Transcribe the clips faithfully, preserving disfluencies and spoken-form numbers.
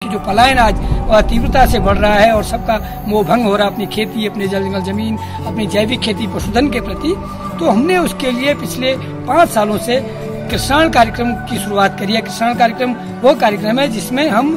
कि जो पलायन आज तीव्रता से बढ़ रहा है और सबका मोह भंग हो रहा है अपनी खेती, अपने जल जंगल जमीन, अपनी जैविक खेती पशुधन के प्रति, तो हमने उसके लिए पिछले पाँच सालों से किसान कार्यक्रम की शुरुआत करी है। किसान कार्यक्रम वो कार्यक्रम है जिसमें हम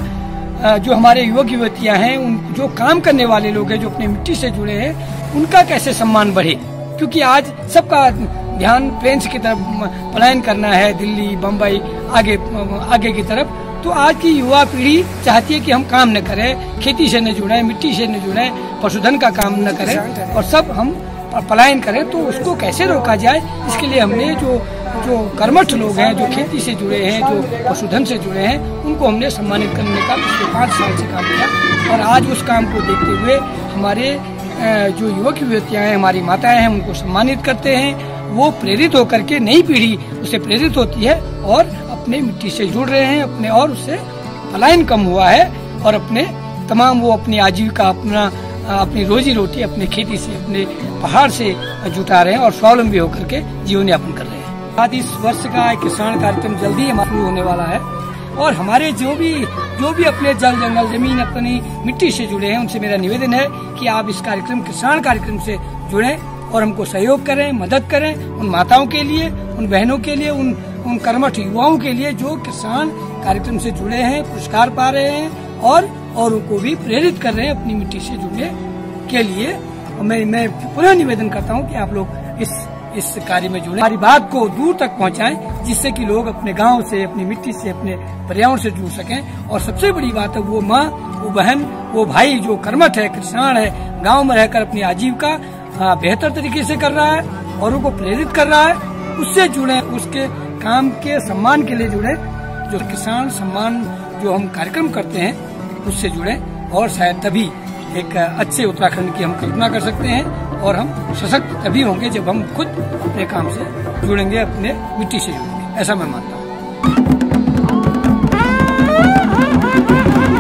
जो हमारे युवक युवतियां हैं, उन जो काम करने वाले लोग हैं, जो अपने मिट्टी से जुड़े हैं, उनका कैसे सम्मान बढ़े, क्योंकि आज सबका ध्यान प्लेन्स की तरफ पलायन करना है, दिल्ली, बम्बई, आगे आगे की तरफ। तो आज की युवा पीढ़ी चाहती है कि हम काम न करें, खेती से न जुड़े, मिट्टी से न जुड़े, पशुधन का काम न करें और सब हम पलायन करें। तो उसको कैसे रोका जाए, इसके लिए हमने जो जो कर्मठ लोग हैं, जो खेती से जुड़े हैं, जो पशुधन से जुड़े हैं, उनको हमने सम्मानित करने का पिछले पाँच साल से काम किया। और आज उस काम को देखते हुए हमारे जो युवक युवतियाँ हैं, हमारी माताएं हैं, उनको सम्मानित करते हैं। वो प्रेरित होकर के नई पीढ़ी उससे प्रेरित होती है और अपने मिट्टी से जुड़ रहे हैं अपने, और उससे पलायन कम हुआ है और अपने तमाम वो अपनी आजीविका, अपना अपनी रोजी रोटी अपने खेती से, अपने पहाड़ से जुटा रहे हैं और स्वावलंबी होकर के जीवन यापन कर रहे हैं। आज इस वर्ष का किसान कार्यक्रम जल्दी ही शुरू होने वाला है और हमारे जो भी जो भी अपने जल जंगल जमीन, अपनी मिट्टी से जुड़े हैं, उनसे मेरा निवेदन है कि आप इस कार्यक्रम किसान कार्यक्रम से जुड़ें और हमको सहयोग करें, मदद करें। उन माताओं के लिए, उन बहनों के लिए, उन उन कर्मठ युवाओं के लिए जो किसान कार्यक्रम से जुड़े हैं, पुरस्कार पा रहे हैं और औरों को भी प्रेरित कर रहे हैं अपनी मिट्टी से जुड़ने के लिए। मैं मैं पुनः निवेदन करता हूं कि आप लोग इस इस कार्य में जुड़े, हमारी बात को दूर तक पहुंचाएं, जिससे कि लोग अपने गांव से, अपनी मिट्टी से, अपने पर्यावरण से जुड़ सकें। और सबसे बड़ी बात है, वो माँ, वो बहन, वो भाई जो कर्मठ है, किसान है, गाँव में रहकर अपनी आजीविका बेहतर तरीके से कर रहा है, औरों को प्रेरित कर रहा है, उससे जुड़े, उसके काम के सम्मान के लिए जुड़े। जो किसान सम्मान जो हम कार्यक्रम करते हैं उससे जुड़े और शायद तभी एक अच्छे उत्तराखंड की हम कल्पना कर सकते हैं और हम सशक्त तभी होंगे जब हम खुद अपने काम से जुड़ेंगे, अपने मिट्टी से जुड़ेंगे। ऐसा मैं मानता हूँ।